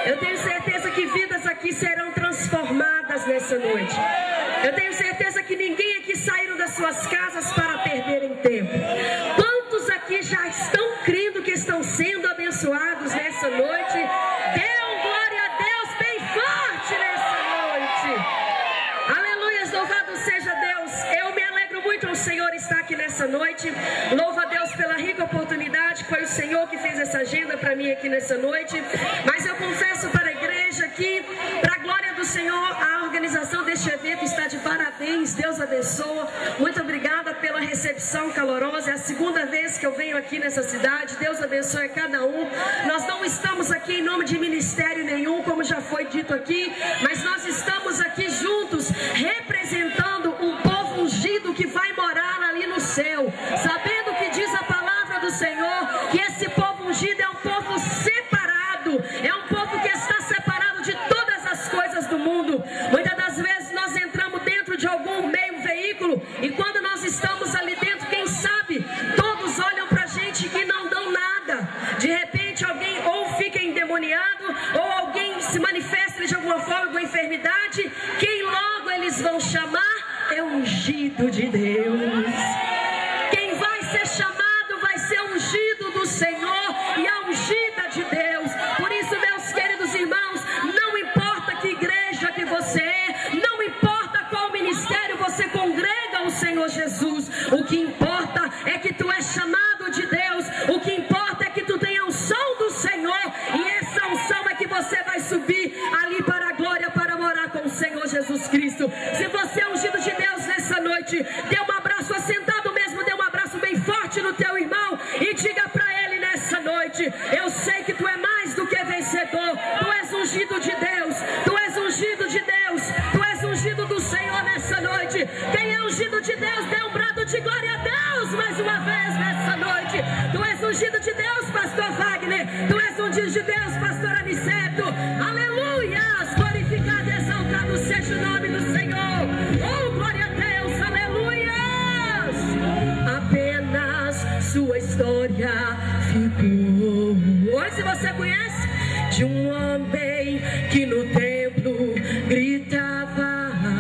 Eu tenho certeza que vidas aqui serão transformadas nessa noite. Eu tenho certeza que ninguém aqui saiu das suas casas para perderem tempo. Quantos aqui já estão crendo que estão sendo abençoados nessa noite? Dê glória a Deus bem forte nessa noite. Aleluia, louvado seja Deus. Eu me alegro muito ao Senhor estar aqui nessa noite. Louvo a Deus pela rica oportunidade. Foi o Senhor que fez essa agenda para mim aqui nessa noite. Mas eu confesso para a igreja aqui, para a glória do Senhor, a organização deste evento está de parabéns. Deus abençoa. Muito obrigada pela recepção calorosa. É a segunda vez que eu venho aqui nessa cidade. Deus abençoe a cada um. Nós não estamos aqui em nome de ministério nenhum, como já foi dito aqui, mas nós estamos aqui juntos representando um povo ungido que vai morar ali no céu, sabendo que diz a palavra do Senhor, que esse povo ungido é um povo separado, é um povo que está separado de todas as coisas do mundo. Muitas das vezes nós entramos dentro de algum meio veículo, e quando nós estamos ali dentro, quem sabe, todos olham pra gente e não dão nada. De repente alguém ou fica endemoniado, ou alguém se manifesta de alguma forma com enfermidade. Quem logo eles vão chamar é o ungido de Deus. Quem vai ser chamado vai ser ungido do Senhor e a ungida de Deus. Por isso, meus queridos irmãos, não importa que igreja que você é, não importa qual ministério você congrega ao Senhor Jesus, o que importa é que tu és chamado de Deus, o que importa é que tu tenha a unção do Senhor, e essa unção é que você vai subir ali para a glória, para morar com o Senhor Jesus Cristo. Se você é ungido de Deus nessa noite, dê um abraço assentado mesmo, dê um abraço bem forte no teu irmão e diga para ele nessa noite: eu sei que tu é mais do que vencedor, tu és ungido de Deus, tu és ungido de Deus, tu és ungido do Senhor nessa noite. Quem é ungido de Deus, dê um brado de glória a Deus mais uma vez nessa noite. Tu és ungido de Deus, pastor Wagner, tu és ungido de Deus, pastor Aniceto. Aleluias, glorificado e exaltado seja o nome do Senhor. Oh, glória a Deus, aleluias. Apenas sua história ficou. Hoje você conhece de um homem que no templo gritava: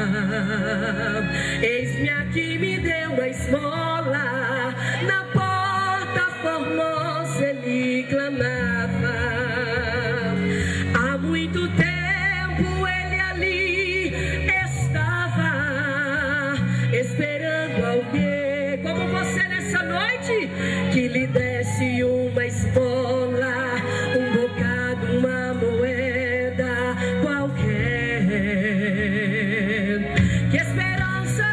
eis-me aqui, me deu uma esmola. Na porta formosa ele clamava. Há muito tempo ele ali estava esperando alguém como você nessa noite, que lhe desse uma esmola, um bocado, uma moeda qualquer. Que esperança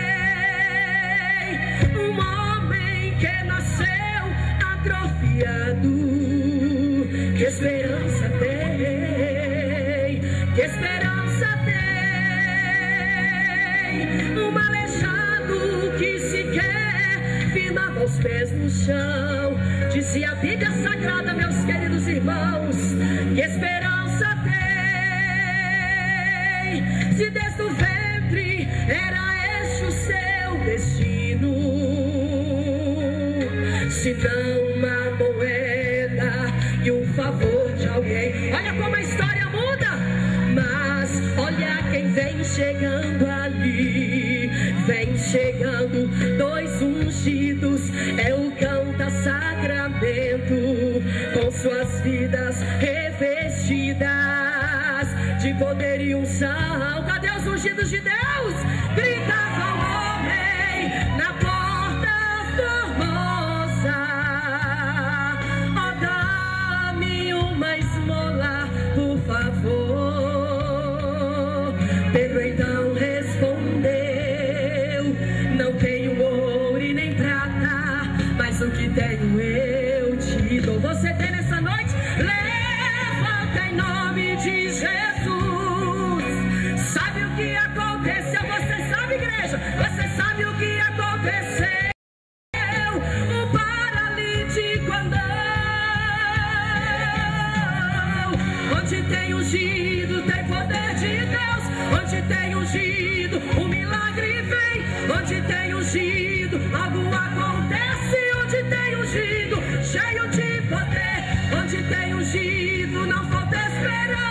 tem um homem que nasceu atrofiado? Que esperança tem? Que esperança tem um aleijado que sequer firmava os pés no chão? Dizia a Bíblia Sagrada, meus queridos irmãos, que esperança tem, se desde o ventre era este o seu destino, se não uma moeda e um favor de alguém. Olha como a história muda. Mas olha quem vem chegando ali, vem chegando dois ungidos, é o canta-sacramento, com suas vidas revestidas de poder e unção. Cadê os ungidos de Deus? Gritava o homem na porta formosa: ó, dá-me uma esmola, por favor. Pedro então respondeu: não tenho ouro e nem prata, mas o que tenho eu te dou. Você tem nessa noite? Levanta em nome de Jesus. Sabe o que aconteceu? Você sabe, igreja? Você sabe o que aconteceu? O paralítico andou. Onde tem ungido, tem poder de Deus. Onde tem ungido, o milagre vem. Onde tem ungido, algo acontece. Onde tem ungido, cheio de poder. Onde tem ungido, não falta esperança.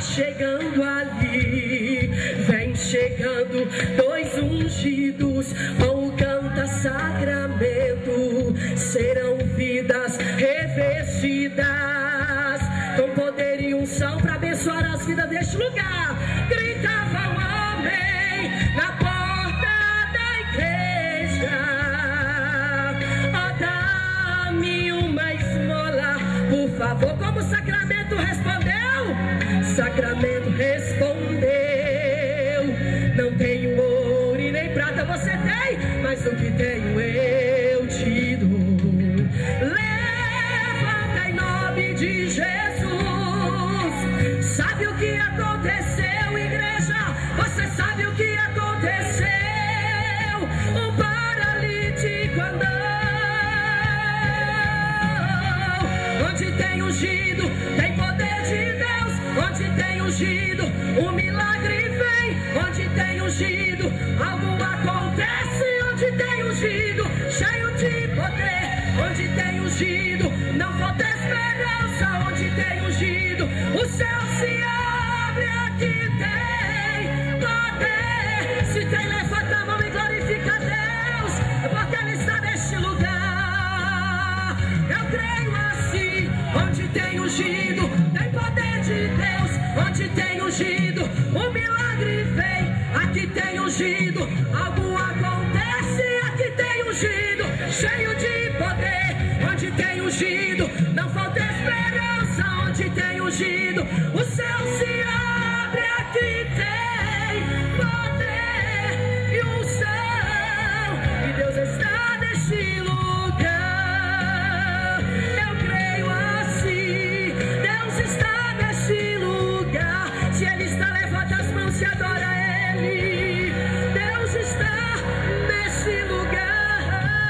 chegando ali. Vem chegando dois ungidos com o canta-sacramento. Serão vidas revestidas com poder e unção para abençoar as vidas deste lugar. Gritava o amém na porta da igreja. Oh, dá-me uma esmola, por favor. Como o Sacramento respondeu? Sacramento respondeu: não tenho ouro e nem prata, você tem, mas o que tenho eu te dou. Levanta em nome de Jesus. Sabe o que aconteceu, igreja? Você sabe o que aconteceu? Um paralítico andou. Onde tem ungido, tem poder de Deus. Onde tem ungido, o milagre vem. Onde tem ungido, algo acontece. Onde tem ungido, cheio de poder. Onde tem ungido, não falta esperança. Onde tem ungido, o céu se abre. Aqui tem poder. Se tem, levanta a mão e glorifica a Deus, porque Ele está neste lugar. Eu creio assim. Onde tem ungido, tem poder de Deus. Onde tem ungido, o milagre vem. Aqui tem ungido, algo acontece. Aqui tem ungido, cheio de poder. Onde tem ungido, não falta esperança. Onde tem ungido, o céu se abre. Aqui tem poder e unção, e Deus está neste lugar. Eu creio assim. Deus está neste lugar. Se Ele está, levanta as mãos, se adora Ele. Deus está neste lugar.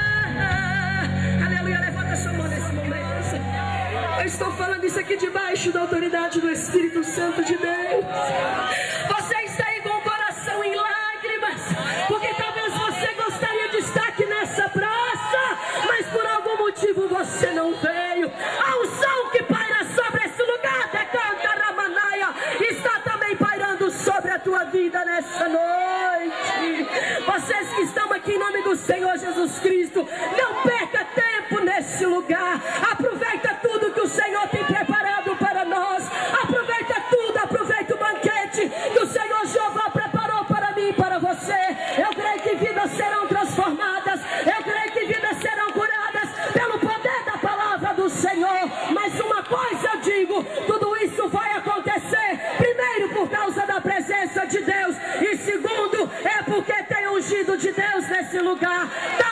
Aleluia, levanta sua mão nesse momento. Eu estou falando isso aqui debaixo da autoridade do Espírito Santo de Deus. Você está aí com o coração em lágrimas, porque talvez você gostaria de estar aqui nessa praça, mas por algum motivo você não veio. A unção que paira sobre esse lugar, decanta Ramanaia, está também pairando sobre a tua vida nessa noite. Vocês que estão aqui em nome do Senhor Jesus Cristo, não perca tempo nesse lugar. Aproveita tudo que o Senhor tem preparado para nós. Aproveita tudo, aproveita o banquete que o Senhor Jeová preparou para mim e para você. Eu creio que vidas serão transformadas. Eu creio que vidas serão curadas pelo poder da palavra do Senhor. Mas uma coisa eu digo, tudo isso vai acontecer, primeiro por causa da presença de Deus, e segundo é porque tem ungido de Deus nesse lugar.